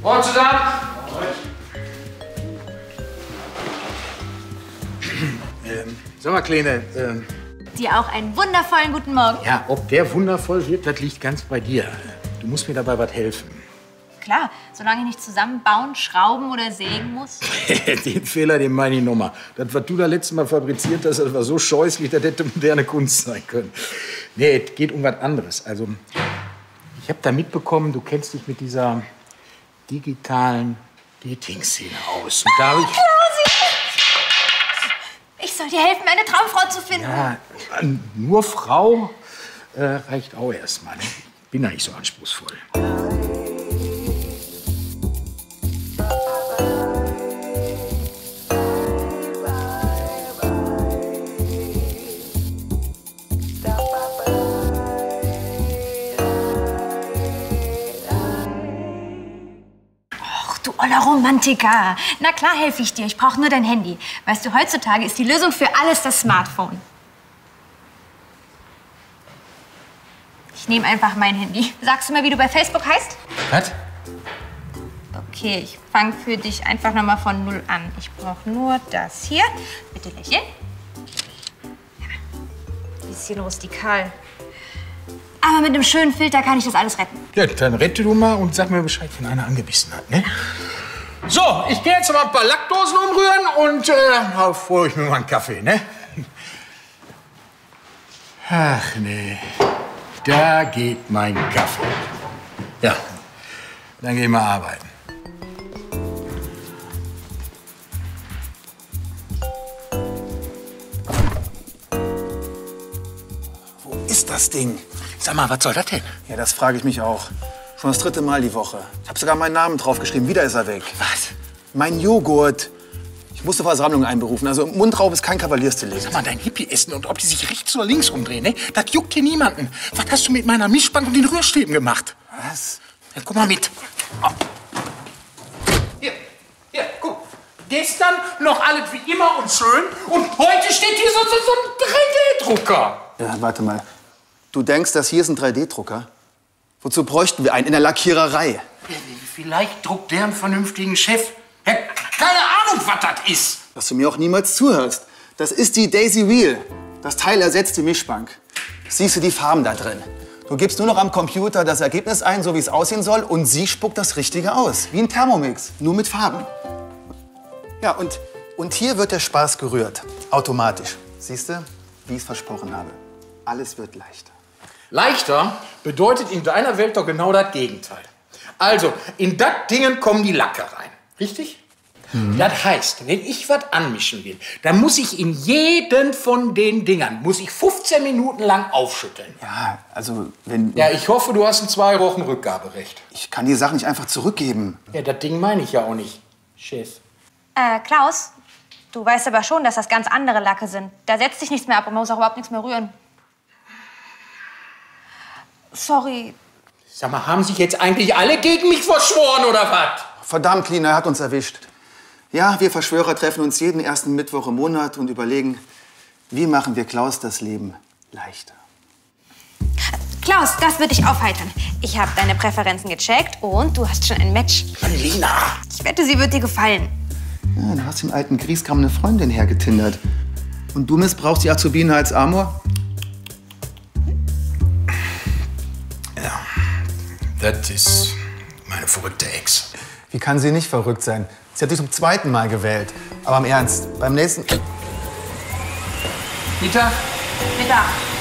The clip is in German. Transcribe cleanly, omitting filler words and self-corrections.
Morgen zusammen! Sag mal, Kleine, Dir auch einen wundervollen guten Morgen. ja, ob der wundervoll wird, das liegt ganz bei dir. Du musst mir dabei was helfen. Klar, solange ich nicht zusammenbauen, schrauben oder sägen muss. Den Fehler, den meine ich nochmal. Das, was du da letztes Mal fabriziert hast, das war so scheußlich, das hätte moderne Kunst sein können. Nee, es geht um was anderes. Also, ich habe da mitbekommen, du kennst dich mit dieser digitalen Dating-Szene aus. Und da hab Ich soll dir helfen, eine Traumfrau zu finden. ja, nur Frau reicht auch erstmal. Ne? Bin da nicht so anspruchsvoll. Ach, du oller Romantiker. Na klar helfe ich dir. Ich brauche nur dein Handy. Weißt du, heutzutage ist die Lösung für alles das Smartphone. Ich nehme einfach mein Handy. Sagst du mal, wie du bei Facebook heißt? Was? Okay, ich fange für dich einfach nochmal von 0 an. Ich brauche nur das hier. Bitte lächeln. Ja. Bisschen rustikal. Aber mit einem schönen Filter kann ich das alles retten. Ja, dann rette du mal und sag mir Bescheid, wenn einer angebissen hat, ne? So, ich gehe jetzt mal ein paar Lackdosen umrühren und hol ich mir mal einen Kaffee, ne? Ach, nee. Da geht mein Kaffee. Ja, dann gehen wir arbeiten. Wo ist das Ding? Sag mal, was soll das denn? Ja, das frage ich mich auch. Schon das 3. Mal die Woche. Ich habe sogar meinen Namen draufgeschrieben. Wieder ist er weg. Was? Mein Joghurt. Ich musste Versammlung einberufen. Also Mundraub ist kein Kavaliersdelikt. Sag mal, dein Hippie essen und ob die sich rechts oder links umdrehen, ne? Das juckt hier niemanden. Was hast du mit meiner Mischbank und den Rührstäben gemacht? Was? Ja, guck mal mit. Oh. Hier, guck. Gestern noch alles wie immer und schön und heute steht hier so ein 3D-Drucker. Ja, warte mal. Du denkst, das hier ist ein 3D-Drucker? Wozu bräuchten wir einen in der Lackiererei? Vielleicht druckt der einen vernünftigen Chef. Ja, keine Ahnung, was das ist. Dass du mir auch niemals zuhörst. Das ist die Daisy Wheel. Das Teil ersetzt die Mischbank. Siehst du die Farben da drin? Du gibst nur noch am Computer das Ergebnis ein, so wie es aussehen soll, und sie spuckt das Richtige aus. Wie ein Thermomix, nur mit Farben. Ja, und hier wird der Spaß gerührt. Automatisch. Siehst du, wie ich es versprochen habe. Alles wird leichter. Leichter bedeutet in deiner Welt doch genau das Gegenteil. Also, in das Dingen kommen die Lacke rein. Richtig? Das heißt, wenn ich was anmischen will, dann muss ich in jeden von den Dingern, muss ich 15 Minuten lang aufschütteln. Ja, also wenn... Ja, ich hoffe, du hast ein 2 Wochen Rückgaberecht. Ich kann die Sachen nicht einfach zurückgeben. Ja, das Ding meine ich ja auch nicht, Chef. Klaus, du weißt aber schon, dass das ganz andere Lacke sind. Da setzt sich nichts mehr ab und man muss auch überhaupt nichts mehr rühren. Sorry. Sag mal, haben sich jetzt eigentlich alle gegen mich verschworen, oder was? Verdammt, Lina, er hat uns erwischt. Ja, wir Verschwörer treffen uns jeden ersten Mittwoch im Monat und überlegen, wie machen wir Klaus das Leben leichter. Klaus, das wird dich aufheitern. Ich habe deine Präferenzen gecheckt und du hast schon ein Match. Mann, Lina! Ich wette, sie wird dir gefallen. Ja, du hast dem alten Grieskram eine Freundin hergetindert. Und du missbrauchst die Azubine als Amor? Ja, das ist meine verrückte Ex. Wie kann sie nicht verrückt sein? Sie hat dich zum 2. Mal gewählt. Aber im Ernst, beim nächsten... Mittag? Mittag.